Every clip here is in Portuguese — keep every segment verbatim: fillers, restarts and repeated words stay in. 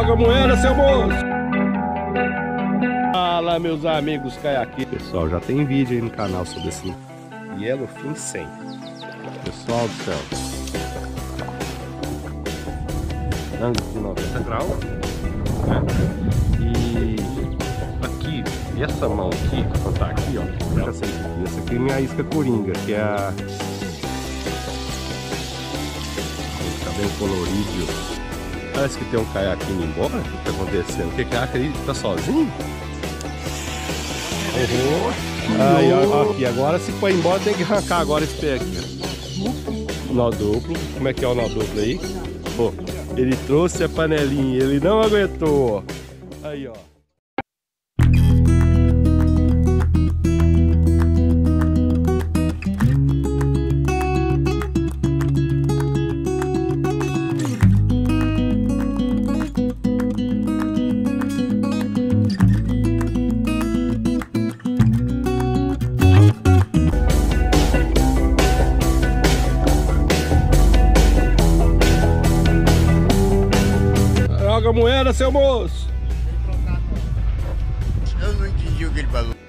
Joga moeda, seu moço! Fala, meus amigos caiaqueiros. Pessoal, já tem vídeo aí no canal sobre esse Yellowfin cem. Pessoal do céu. Ângulo de noventa graus. Né? E aqui, essa mão aqui, que eu tá aqui, ó. Essa aqui, essa aqui é minha isca coringa, que é a... Tá bem colorido. Parece que tem um caiaque indo embora. O que tá acontecendo? Que caiaque aí tá sozinho? Uhum. Aí, ó, aqui, agora se for embora tem que arrancar agora esse pé aqui. Nó duplo. Como é que é o nó duplo aí? Pô, ele trouxe a panelinha, ele não aguentou. Aí, ó. Joga moeda, seu moço! Eu não entendi o que ele falou.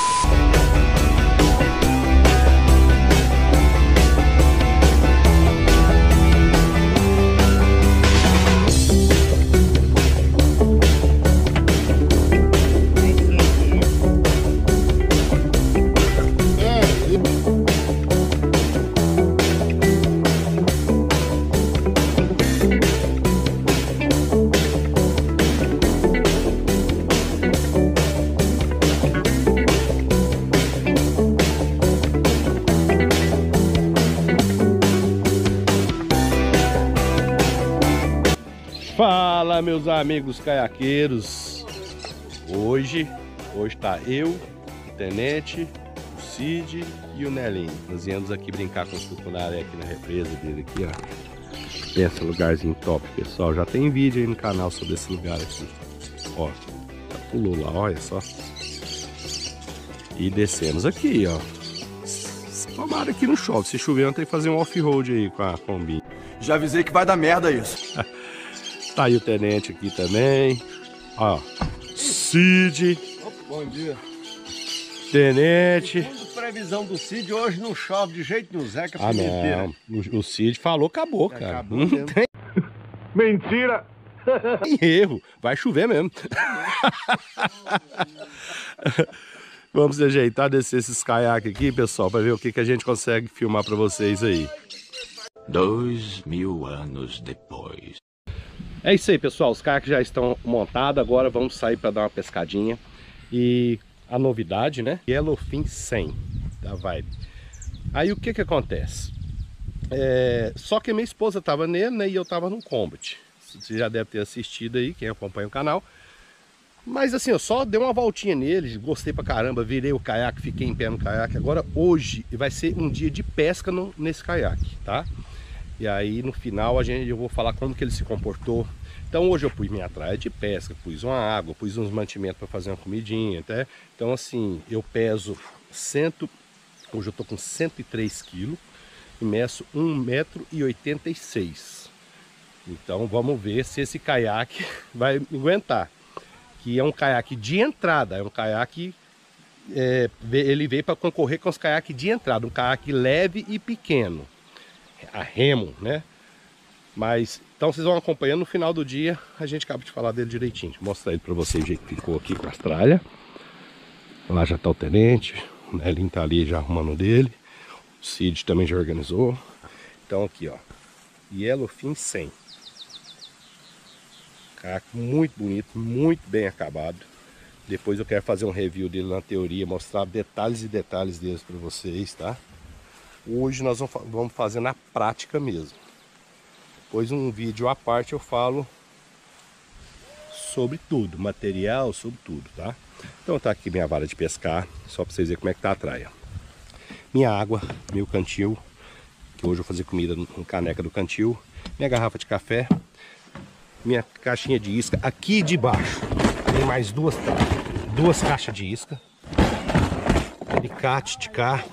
Fala, meus amigos caiaqueiros. Hoje, hoje tá eu, o Tenente, o Cid e o Nelinho. Nós viemos aqui brincar com os tucunaré aqui na represa dele aqui, ó. Pensa, lugarzinho top, pessoal. Já tem vídeo aí no canal sobre esse lugar aqui. Ó, já pulou lá, olha só. E descemos aqui, ó. Tomara que não chove. Se chover, não tem que fazer um off-road aí com a Kombi. Já avisei que vai dar merda isso. Tá aí o Tenente aqui também. Ó, Cid. Opa, bom dia. Tenente. Segundo previsão do Cid, hoje não chove de jeito nenhum, Zeca. Ah, não. O, o Cid falou, acabou, cara. Acabou não mesmo. tem... Mentira! tem erro. Vai chover mesmo. Vamos ajeitar, descer esses caiaques aqui, pessoal, para ver o que, que a gente consegue filmar para vocês aí. Dois mil anos depois. É isso aí, pessoal, os caiaques já estão montados, agora vamos sair para dar uma pescadinha. E a novidade, né? Yellowfin cem da Vibe. Aí o que que acontece? É... Só que minha esposa estava nele, né? E eu estava no Combat. Você já deve ter assistido aí, quem acompanha o canal. Mas assim, eu só dei uma voltinha nele, gostei pra caramba, virei o caiaque, fiquei em pé no caiaque. Agora hoje vai ser um dia de pesca no, nesse caiaque, tá? E aí no final a gente, eu vou falar como que ele se comportou. Então hoje eu pus minha traia de pesca, pus uma água, pus uns mantimentos para fazer uma comidinha, até. Então assim, eu peso cento, hoje eu tô com cento e três quilos e meço um metro e oitenta e seis. Então vamos ver se esse caiaque vai me aguentar. Que é um caiaque de entrada, é um caiaque, é, ele veio para concorrer com os caiaques de entrada, um caiaque leve e pequeno. A remo, né? Mas, então vocês vão acompanhando, no final do dia a gente acaba de falar dele direitinho. Vou mostrar ele pra vocês, o jeito que ficou aqui com as tralhas. Lá já tá o Tenente, o Nelinho tá ali já arrumando dele. O Cid também já organizou. Então aqui, ó, Yellowfin cem. Caiaque muito bonito, muito bem acabado. Depois eu quero fazer um review dele na teoria, mostrar detalhes e detalhes deles pra vocês, tá? Hoje nós vamos fazer na prática mesmo. Depois um vídeo à parte eu falo sobre tudo, material, sobre tudo, tá? Então tá aqui minha vara de pescar, só pra vocês verem como é que tá a traia. Minha água, meu cantil, que hoje eu vou fazer comida no caneca do cantil. Minha garrafa de café, minha caixinha de isca. Aqui debaixo tem mais duas, duas caixas de isca. Alicate de cá.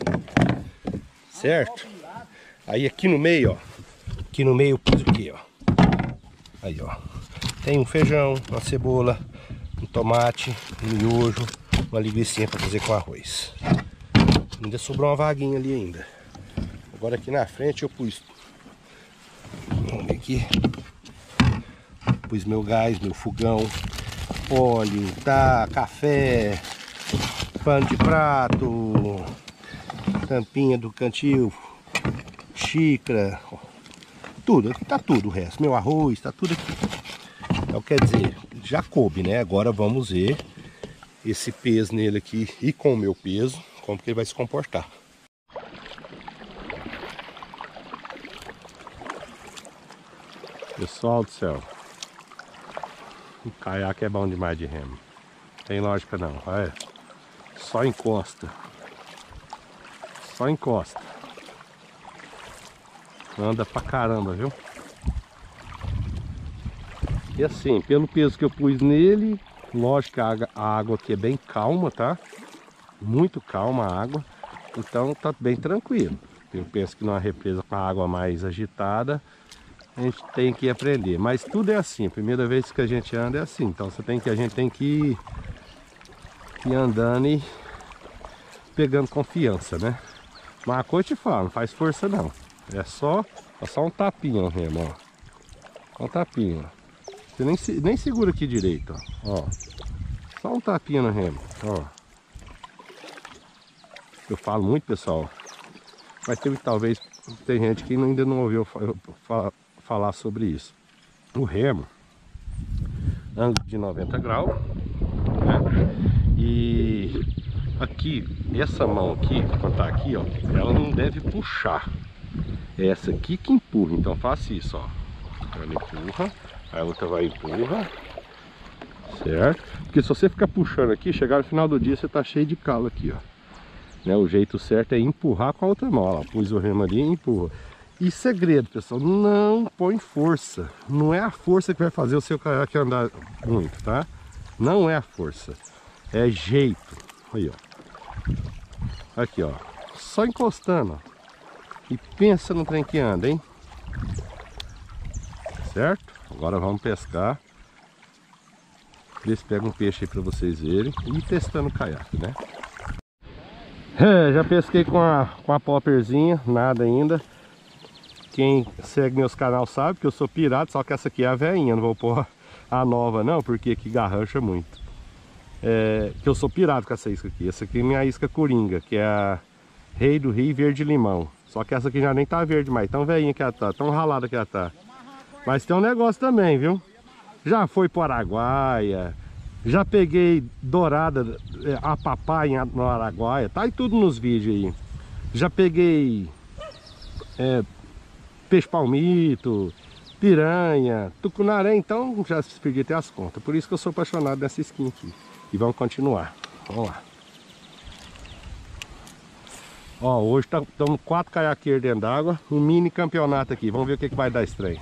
Certo? Aí aqui no meio, ó. Aqui no meio eu pus o quê, ó? Aí, ó. Tem um feijão, uma cebola, um tomate, um miojo, uma linguiça para fazer com arroz. Ainda sobrou uma vaguinha ali ainda. Agora aqui na frente eu pus... Vamos ver aqui. Pus meu gás, meu fogão, óleo, tá, café, pano de prato, tampinha do cantil, xícara, tudo, aqui tá tudo o resto, meu arroz, tá tudo aqui. Então quer dizer, já coube, né? Agora vamos ver esse peso nele aqui e com o meu peso, como que ele vai se comportar. Pessoal do céu, o caiaque é bom demais de remo. Tem lógica não, olha. Só encosta. Só encosta. Anda pra caramba, viu? E assim, pelo peso que eu pus nele, lógico que a água, a água aqui é bem calma, tá? Muito calma a água. Então tá bem tranquilo. Eu penso que numa represa com a água mais agitada, a gente tem que aprender, mas tudo é assim, a primeira vez que a gente anda é assim, então você tem que, a gente tem que ir, ir andando e pegando confiança, né? Mas a coisa te fala, não faz força não, é só, é só um tapinha no remo, ó, só um tapinha, ó. Você nem, nem segura aqui direito, ó, ó, só um tapinha no remo, ó. Eu falo muito, pessoal, mas tem, talvez tem gente que ainda não ouviu falar falar sobre isso. O remo, ângulo de noventa graus, né? E aqui, essa mão aqui, quando tá aqui, ó, ela não deve puxar. É essa aqui que empurra. Então faça isso, ó. Ela empurra, a outra vai empurra, certo? Porque se você ficar puxando aqui, chegar no final do dia você tá cheio de calo aqui, ó. Né? O jeito certo é empurrar com a outra mão. Ó, pus o remo ali e empurra. E segredo, pessoal, não põe força. Não é a força que vai fazer o seu caiaque andar muito, tá? Não é a força. É jeito. Aí, ó. Aqui, ó. Só encostando, ó. E pensa no trem que anda, hein? Certo? Agora vamos pescar. Ver se pega um peixe aí pra vocês verem. E ir testando o caiaque, né? É, já pesquei com a, com a popperzinha. Nada ainda. Quem segue meus canais sabe que eu sou pirata, só que essa aqui é a velhinha, não vou pôr a nova não, porque aqui garrancha muito. É, que eu sou pirata com essa isca aqui. Essa aqui é minha isca coringa, que é a Rei do Rio Verde Limão. Só que essa aqui já nem tá verde mais, tão velhinha que ela tá, tão ralada que ela tá. Mas tem um negócio também, viu? Já foi pro Araguaia, já peguei dourada, a papai no Araguaia, tá aí tudo nos vídeos aí. Já peguei... É, peixe palmito, piranha, tucunaré, então já se perdi até as contas. Por isso que eu sou apaixonado nessa skin aqui. E vamos continuar. Vamos lá. Ó, hoje estamos tá, quatro caiaqueiros dentro d'água. Um mini campeonato aqui. Vamos ver o que, que vai dar estranho.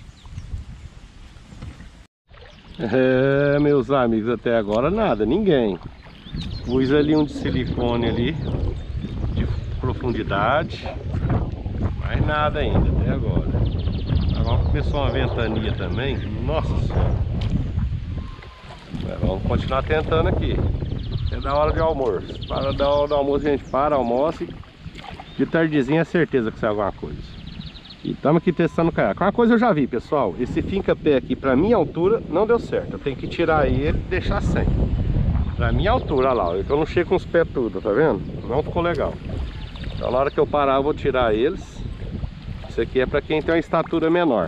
É, meus amigos, até agora nada, ninguém. Pus ali um de silicone ali, de profundidade. Mas nada ainda, até agora. Agora começou uma ventania também. Nossa Senhora. Mas vamos continuar tentando aqui. É da hora de almoço. Para da hora do almoço a gente para, almoça e de tardezinha é certeza que sai alguma coisa. E estamos aqui testando o caiaque. Uma coisa eu já vi, pessoal. Esse finca-pé aqui, pra minha altura, não deu certo. Eu tenho que tirar ele e deixar sem. Pra minha altura, olha lá. Eu não chego com os pés tudo, tá vendo? Não ficou legal. Então na hora que eu parar eu vou tirar eles. Isso aqui é para quem tem uma estatura menor.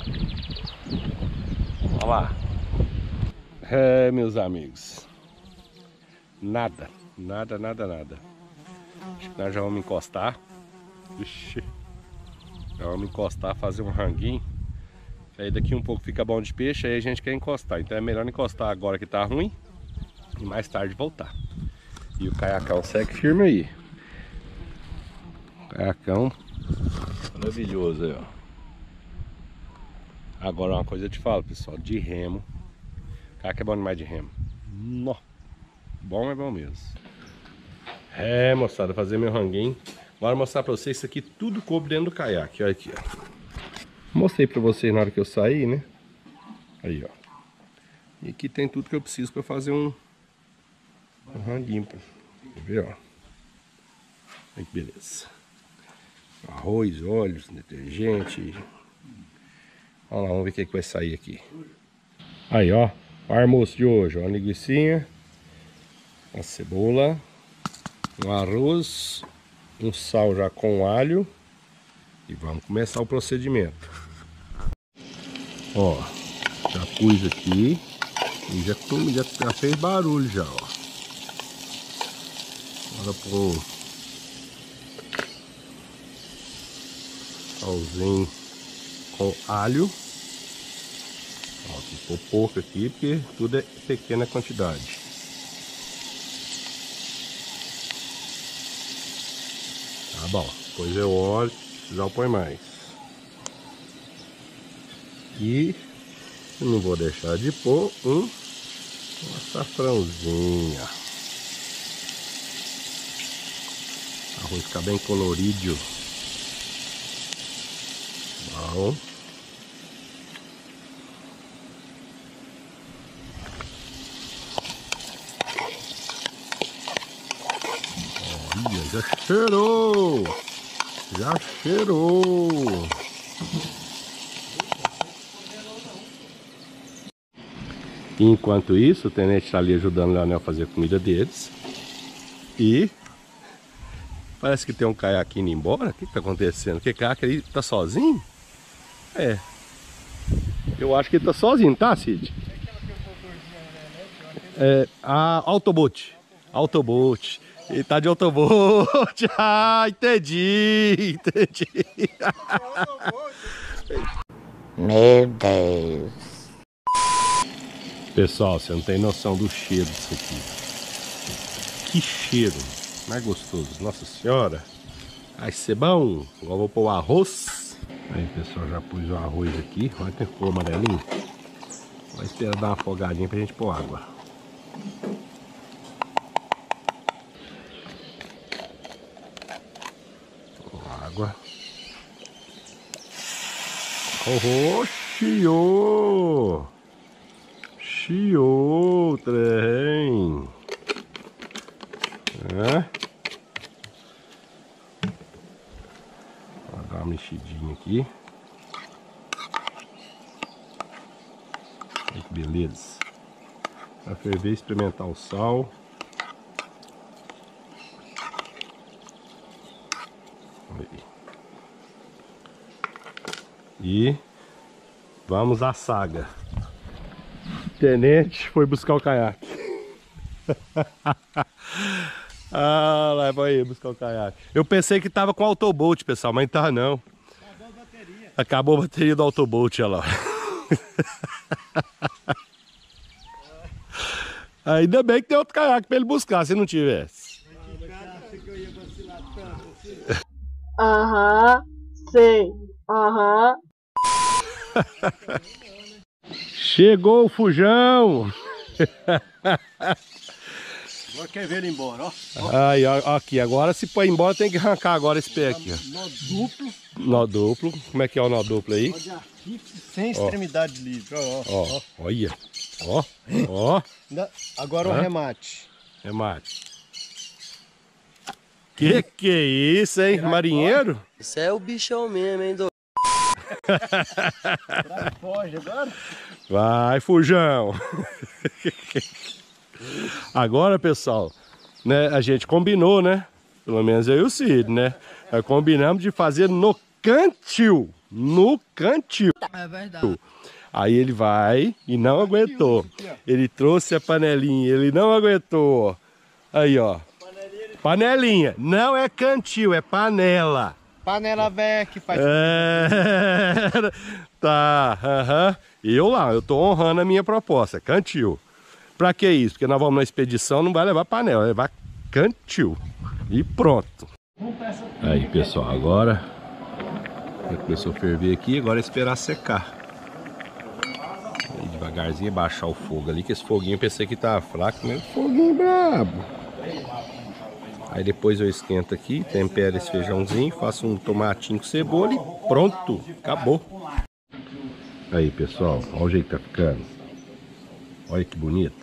Olha lá. É, meus amigos. Nada. Nada, nada, nada. Acho que nós já vamos encostar. Ixi. Já vamos encostar, fazer um ranguinho. Aí daqui um pouco fica bom de peixe, aí a gente quer encostar. Então é melhor encostar agora que tá ruim. E mais tarde voltar. E o caiacão segue firme aí. Caiacão maravilhoso aí, ó. Agora uma coisa eu te falo, pessoal, de remo. Caiaque é bom demais de remo. Nó. Bom é bom mesmo. É, moçada, fazer meu ranguinho. Agora mostrar pra vocês isso aqui, tudo coube dentro do caiaque. Olha aqui, ó. Mostrei pra vocês na hora que eu saí, né? Aí, ó. E aqui tem tudo que eu preciso para fazer um, um ranguinho. Quer ver, ó? Olha que beleza. Arroz, óleos, detergente. Vamos lá, vamos ver o que, é que vai sair aqui. Aí, ó. O almoço de hoje, ó. A linguicinha, a cebola, um arroz, um sal já com alho. E vamos começar o procedimento. Ó, já pus aqui. E já, já, já fez barulho já, ó. Agora pôr salzinho com alho. Ó, tem que pôr pouco aqui porque tudo é pequena quantidade. Tá bom, depois eu olho, se precisar eu põe mais. E não vou deixar de pôr um, um açafrãozinho. O arroz ficar bem colorido. Bom. Olha, já cheirou! Já cheirou! Enquanto isso, o tenente está ali ajudando o Leonel a fazer a comida deles. E parece que tem um caiaque indo embora. O que está acontecendo? Que caiaque aí tá sozinho? É. Eu acho que ele tá sozinho, tá, Cid? É, a Autobote. Autobote. Ele tá de Autobote. Ah, entendi. Entendi. Meu Deus. Pessoal, você não tem noção do cheiro disso aqui. Que cheiro mais gostoso. Nossa senhora. Vai ser bom. Agora vou pôr o arroz. Aí, pessoal, já pus o arroz aqui. Olha que ficou amarelinho. Vou esperar dar uma afogadinha pra gente pôr água. Água. Oh, chiou! Chiou, trem! É. Vou dar uma mexidinha aqui. Olha que beleza. Para ferver, experimentar o sal. Aí. E vamos à saga. O tenente foi buscar o caiaque. Ah, lá vai aí buscar o caiaque. Eu pensei que tava com o Autobolt, pessoal, mas tá não. Acabou a bateria. Acabou a bateria do Autobolt, olha lá. Ainda bem que tem outro caiaque pra ele buscar, se não tivesse. Aham, sei. Aham. Chegou o fujão. Agora quer ver ele embora, ó. Aí, ó, aqui, agora se põe embora tem que arrancar agora esse pé aqui, ó. Nó duplo. Nó duplo. Como é que é o nó duplo aí? Nó de artifício sem extremidade livre, ó, ó, Ó, olha. Ó, ó. Agora Hã? o remate. Remate. Que que é isso, hein? Marinheiro? Isso é o bichão mesmo, hein, do... Foge agora? Vai, fujão. Agora, pessoal, né, a gente combinou, né? Pelo menos eu e o Cid, né? Nós combinamos de fazer no cantil. No cantil. É verdade. Aí ele vai e não aguentou. Ele trouxe a panelinha, ele não aguentou. Aí, ó. Panelinha. Não é cantil, é panela. Panela velha que faz... É... Tá, aham. Uh-huh. Eu lá, eu tô honrando a minha proposta, cantil. Pra que isso? Porque nós vamos na expedição, não vai levar panela, vai levar cantil. E pronto. Aí, pessoal, agora já começou a ferver aqui, agora é esperar secar. Aí, devagarzinho, baixar o fogo ali, que esse foguinho eu pensei que tava fraco, mas foguinho brabo. Aí depois eu esquento aqui, tempero esse feijãozinho, faço um tomatinho com cebola e pronto, acabou. Aí, pessoal, olha o jeito que tá ficando. Olha que bonito.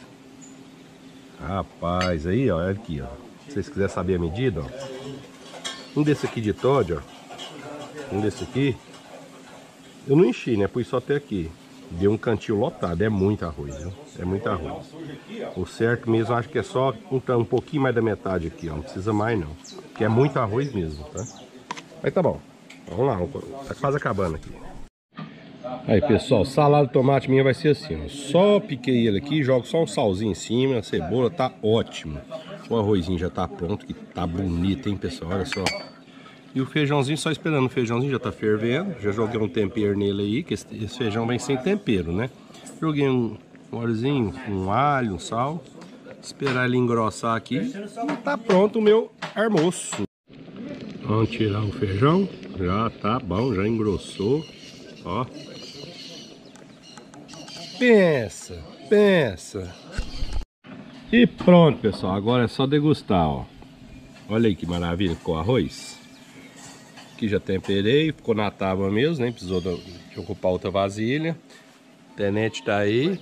Rapaz, aí, ó, olha aqui, ó. Se vocês quiserem saber a medida, ó. Um desse aqui de Todd, ó. Um desse aqui. Eu não enchi, né? Pus só até aqui. Deu um cantil lotado. É muito arroz, viu? É muito arroz. O certo mesmo, acho que é só um, um pouquinho mais da metade aqui, ó. Não precisa mais, não. Porque é muito arroz mesmo, tá? Aí tá bom. Vamos lá. Tá quase acabando aqui. Aí, pessoal, salada de tomate minha vai ser assim, ó. Só piquei ele aqui, jogo só um salzinho em cima, a cebola, tá ótimo. O arrozinho já tá pronto, que tá bonito, hein, pessoal, olha só. E o feijãozinho, só esperando o feijãozinho, já tá fervendo. Já joguei um tempero nele aí, que esse, esse feijão vem sem tempero, né? Joguei um óleozinho, um alho, um sal. Esperar ele engrossar aqui e tá pronto o meu almoço. Vamos tirar o feijão, já tá bom, já engrossou, ó. Pensa, pensa. E pronto, pessoal, agora é só degustar, ó. Olha aí que maravilha, ficou arroz. Aqui já temperei, ficou na tábua mesmo, nem precisou de ocupar outra vasilha. A Tenente tá aí.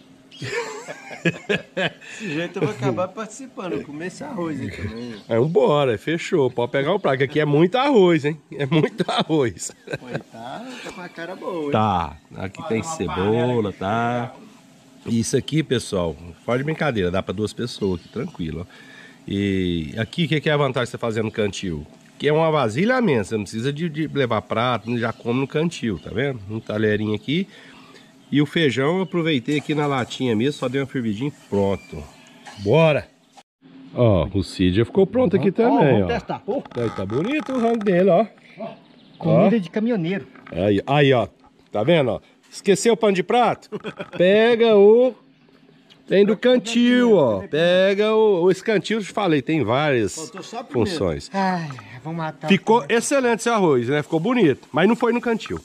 Desse jeito eu vou acabar participando, comer esse arroz aí também. É, vambora, fechou, pode pegar o prato, que aqui é muito arroz, hein? É muito arroz. Pô, tá, tá com a cara boa, hein? Tá, aqui tem cebola, tá? Isso aqui, pessoal, fora de brincadeira, dá para duas pessoas aqui, tranquilo. Ó. E aqui, o que, que é a vantagem de você fazer no cantil? Que é uma vasilha a menos, você não precisa de, de levar prato, já come no cantil, tá vendo? Um talherinho aqui. E o feijão eu aproveitei aqui na latinha mesmo, só dei uma fervidinha e pronto. Bora! Ó, o Cid já ficou pronto aqui também, ó. Vamos testar. Oh, Aí, tá bonito o rango dele, ó. comida Ó. de caminhoneiro. Aí, aí, ó. Tá vendo, ó? Esqueceu o pano de prato? Pega o... Tem do cantil, ó. Pega o... Esse cantil, eu te falei, tem várias funções. Ai, vamos matar. Ficou excelente esse arroz, né? Ficou bonito. Mas não foi no cantil.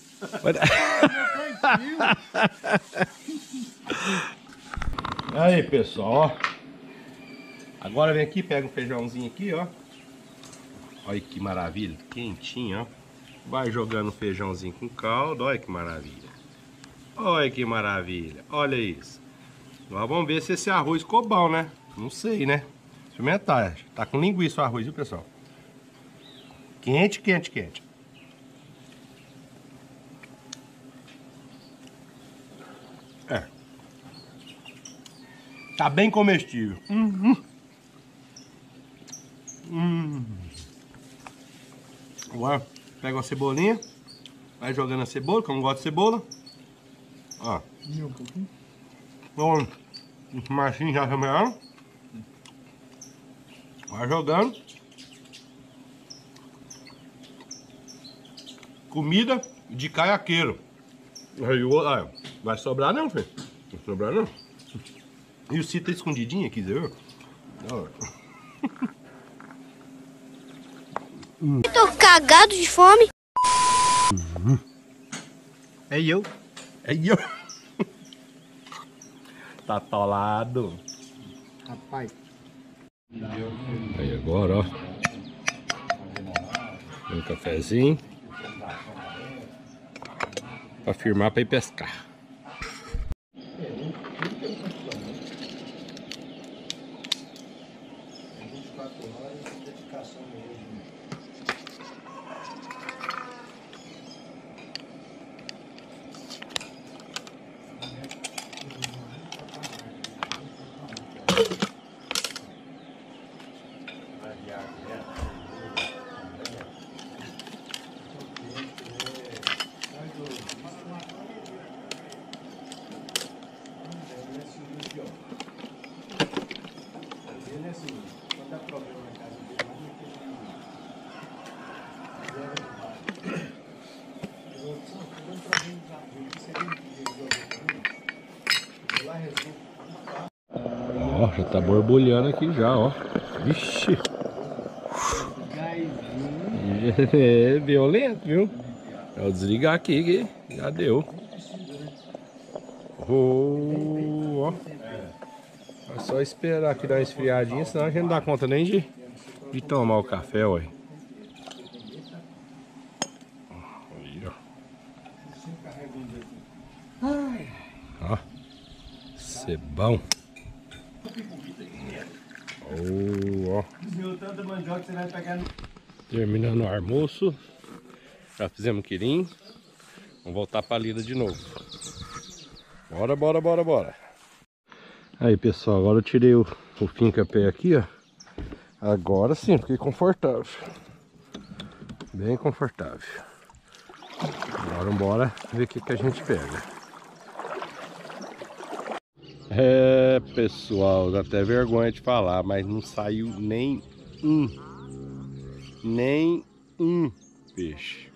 Aí, pessoal, ó. Agora vem aqui, pega um feijãozinho aqui, ó. Olha que maravilha, quentinho, ó. Vai jogando o feijãozinho com caldo, olha que maravilha. Olha que maravilha, olha isso. Nós vamos ver se esse arroz ficou bom, né? Não sei, né? Experimentar. Tá com linguiça o arroz, viu, pessoal? Quente, quente, quente. É. Tá bem comestível. Uhum. Hum. Agora pega uma cebolinha, vai jogando a cebola, que eu não gosto de cebola. Ó. Então, os machinhos já semearam. Vai jogando. Comida de caiaqueiro. Aí, ah, vai sobrar não, filho? Não vai sobrar não. E o Cid tá escondidinho aqui, viu? Tô cagado de fome. Uhum. É eu. É eu. Tá atolado. Rapaz. Aí agora, ó. Um cafezinho. Pra firmar pra ir pescar. Ó, já tá borbulhando aqui já, ó. Vixe. É violento, viu? Vou desligar aqui que já deu. Oh, ó. É só esperar aqui dar uma esfriadinha, senão a gente não dá conta nem de, de tomar o café, ué. Aí, ó. Ó. Cebão. da mandioca você vai pegar no... Terminando o almoço. Já fizemos um quirim. Vamos voltar para a lida de novo. Bora, bora, bora, bora. Aí, pessoal, agora eu tirei o, o fincapé aqui, ó. Agora sim, fiquei confortável. Bem confortável. Agora bora ver o que, que a gente pega. É, pessoal, dá até vergonha de falar, mas não saiu nem um. Nem um peixe.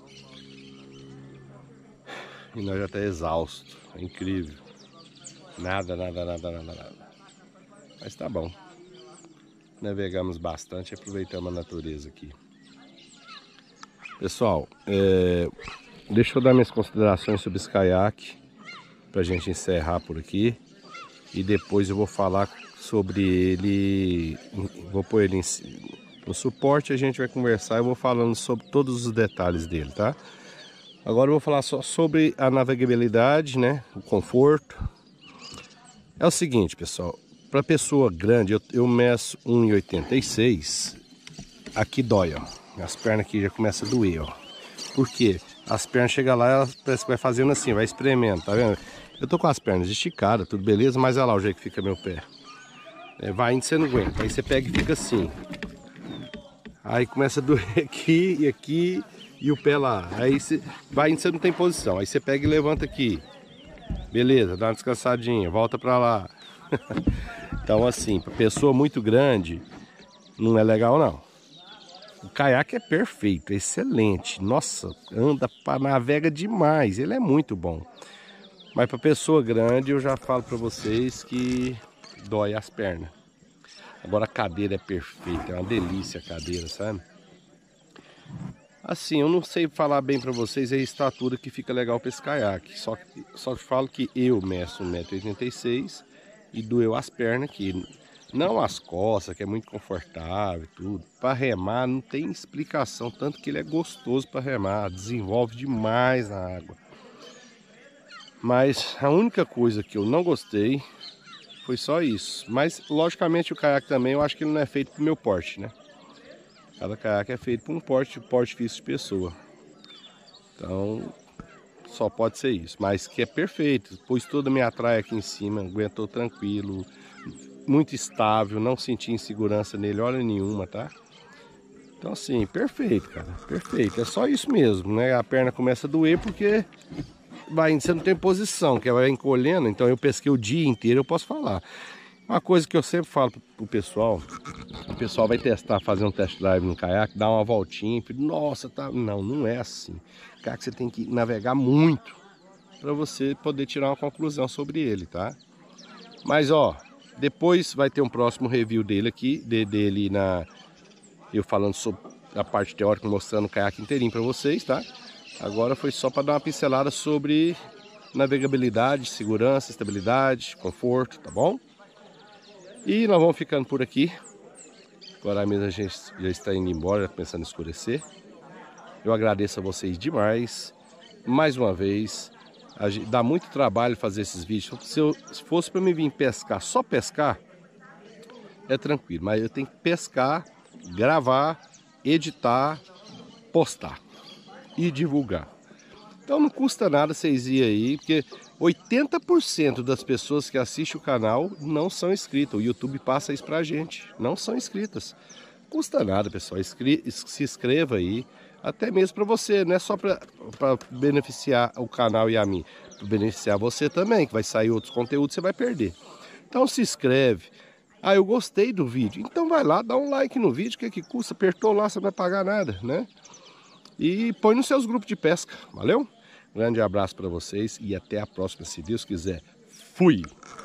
E nós já tá exausto. É incrível. Nada, nada, nada, nada, nada. Mas tá bom. Navegamos bastante e aproveitamos a natureza aqui. Pessoal, é, deixa eu dar minhas considerações sobre esse caiaque pra gente encerrar por aqui. E depois eu vou falar sobre ele. Vou pôr ele em, no suporte, a gente vai conversar e eu vou falando sobre todos os detalhes dele, tá? Agora eu vou falar só sobre a navegabilidade, né? O conforto. É o seguinte, pessoal. Para pessoa grande, eu, eu meço um e oitenta e seis. Aqui dói, ó. As pernas aqui já começam a doer, ó. Por quê? As pernas chegam lá, elas parece que vai fazendo assim, vai espremendo, tá vendo? Eu tô com as pernas esticadas, tudo beleza, mas olha lá o jeito que fica meu pé. É, vai indo, você não aguenta. Aí você pega e fica assim. Aí começa a doer aqui e aqui e o pé lá. Aí você vai indo, você não tem posição. Aí você pega e levanta aqui. Beleza, dá uma descansadinha, volta pra lá. Então assim, para pessoa muito grande, não é legal não. O caiaque é perfeito, é excelente. Nossa, anda, navega demais, ele é muito bom. Mas para pessoa grande eu já falo para vocês que dói as pernas. Agora a cadeira é perfeita, é uma delícia a cadeira, sabe? Assim, eu não sei falar bem para vocês a estatura que fica legal para esse caiaque. Só que só te falo que eu meço um metro e oitenta e seis e doeu as pernas aqui. Não as costas, que é muito confortável e tudo. Para remar não tem explicação, tanto que ele é gostoso para remar, desenvolve demais na água. Mas a única coisa que eu não gostei foi só isso. Mas logicamente o caiaque também, eu acho que ele não é feito pro meu porte, né? Cada caiaque é feito para um porte, porte físico de pessoa. Então, só pode ser isso. Mas que é perfeito. Pus toda a minha traia aqui em cima, aguentou tranquilo, muito estável, não senti insegurança nele, hora nenhuma, tá? Então assim, perfeito, cara, perfeito. É só isso mesmo, né? A perna começa a doer porque vai, você não tem posição, que vai encolhendo. Então eu pesquei o dia inteiro, eu posso falar. Uma coisa que eu sempre falo pro pessoal, o pessoal vai testar, fazer um test drive no caiaque, dar uma voltinha, e nossa, tá... Não, não é assim. O caiaque você tem que navegar muito para você poder tirar uma conclusão sobre ele, tá? Mas ó, depois vai ter um próximo review dele aqui, de, dele na... Eu falando sobre a parte teórica, mostrando o caiaque inteirinho para vocês, tá? Agora foi só para dar uma pincelada sobre navegabilidade, segurança, estabilidade, conforto, tá bom? E nós vamos ficando por aqui. Agora mesmo a gente já está indo embora, começando a escurecer. Eu agradeço a vocês demais. Mais uma vez, a gente, dá muito trabalho fazer esses vídeos. Se, eu, se fosse para mim vir pescar, só pescar, é tranquilo. Mas eu tenho que pescar, gravar, editar, postar e divulgar. Então não custa nada vocês irem aí, porque oitenta por cento das pessoas que assistem o canal não são inscritas. O YouTube passa isso pra gente, não são inscritas. Custa nada, pessoal, Inscri se inscreva aí, até mesmo para você, não é só para beneficiar o canal e a mim, para beneficiar você também, que vai sair outros conteúdos, você vai perder. Então se inscreve. Ah, eu gostei do vídeo, então vai lá, dá um like no vídeo, que que custa, apertou lá, você não vai pagar nada, né? E põe nos seus grupos de pesca, valeu? Grande abraço para vocês e até a próxima, se Deus quiser. Fui!